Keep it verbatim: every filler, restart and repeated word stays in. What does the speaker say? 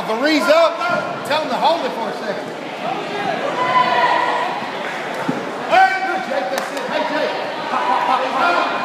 the re's up, tell him to hold it for a second. Hey, Jake, that's it. Hey, Jake. Pop, pop, pop, pop.